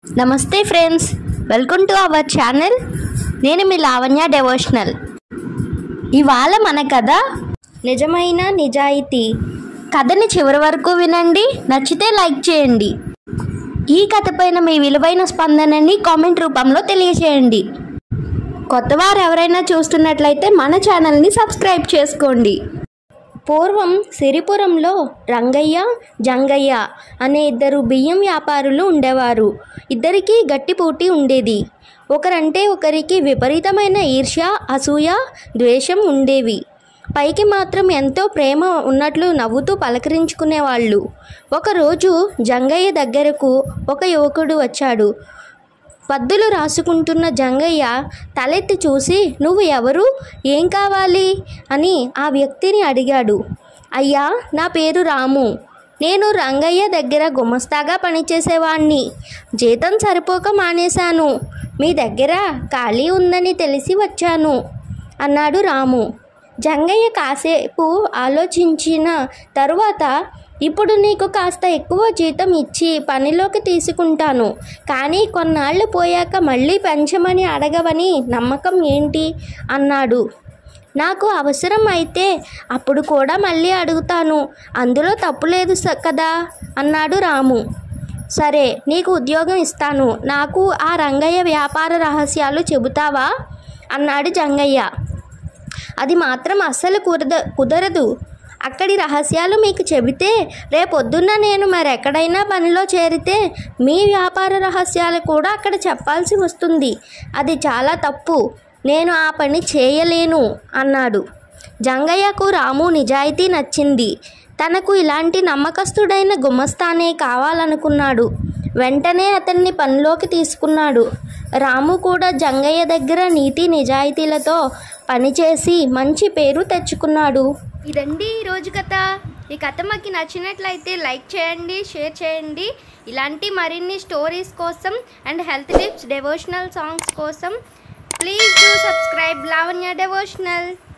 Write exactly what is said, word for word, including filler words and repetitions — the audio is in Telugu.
నమస్తే friends, welcome to our channel. నేను మీ లావణ్య డెవోషనల్. ఇవాళ మన కథ నిజమైన నిజాయితీ. కథని చివరి వరకు వినండి, నచ్చితే లైక్ చేయండి. ఈ కథ పైన మీ విలువైన స్పందనని కామెంట్ రూపంలో తెలియజేయండి. కొత్తవారు ఎవరైనా చూస్తున్నట్లయితే మన ఛానల్ని సబ్స్క్రైబ్ చేసుకోండి. పూర్వం సిరిపురంలో రంగయ్య, జంగయ్య అనే ఇద్దరు బియ్యం వ్యాపారులు ఉండేవారు. ఇద్దరికీ గట్టి పోటీ ఉండేది. ఒకరంటే ఒకరికి విపరీతమైన ఈర్ష్య, అసూయ, ద్వేషం ఉండేవి. పైకి మాత్రం ఎంతో ప్రేమ ఉన్నట్లు నవ్వుతూ పలకరించుకునేవాళ్ళు. ఒకరోజు జంగయ్య దగ్గరకు ఒక యువకుడు వచ్చాడు. పద్దులు రాసుకుంటున్న జంగయ్య తలెత్తి చూసి, "నువ్వు ఎవరు? ఏం కావాలి?" అని ఆ వ్యక్తిని అడిగాడు. "అయ్యా, నా పేరు రాము. నేను రంగయ్య దగ్గర గుమస్తాగా పనిచేసేవాణ్ణి. జీతం సరిపోక మానేశాను. మీ దగ్గర ఖాళీ ఉందని తెలిసి వచ్చాను" అన్నాడు రాము. జంగయ్య కాసేపు ఆలోచించిన తరువాత, "ఇప్పుడు నీకు కాస్త ఎక్కువ జీతం ఇచ్చి పనిలోకి తీసుకుంటాను. కానీ కొన్నాళ్ళు పోయాక మళ్ళీ పెంచమని అడగవని నమ్మకం ఏంటి?" అన్నాడు. "నాకు అవసరం అయితే అప్పుడు కూడా మళ్ళీ అడుగుతాను. అందులో తప్పులేదు కదా" అన్నాడు రాము. "సరే, నీకు ఉద్యోగం ఇస్తాను. నాకు ఆ రంగయ్య వ్యాపార రహస్యాలు చెబుతావా?" అన్నాడు జంగయ్య. "అది మాత్రం అస్సలు కుదర కుదరదు అక్కడి రహస్యాలు మీకు చెబితే రేపొద్దున్న నేను మరెక్కడైనా పనిలో చేరితే మీ వ్యాపార రహస్యాలు కూడా అక్కడ చెప్పాల్సి వస్తుంది. అది చాలా తప్పు. నేను ఆ పని చేయలేను" అన్నాడు. జంగయ్యకు రాము నిజాయితీ నచ్చింది. తనకు ఇలాంటి నమ్మకస్తుడైన గుమస్తానే కావాలనుకున్నాడు. వెంటనే అతన్ని పనిలోకి తీసుకున్నాడు. రాము కూడా జంగయ్య దగ్గర నీతి నిజాయితీలతో పనిచేసి మంచి పేరు తెచ్చుకున్నాడు. ఇదండి ఈరోజు కథ. ఈ కథ మాకు నచ్చినట్లయితే లైక్ చేయండి, షేర్ చేయండి. ఇలాంటి మరిన్ని స్టోరీస్ కోసం and health tips, devotional songs కోసం please do subscribe Lavanya devotional.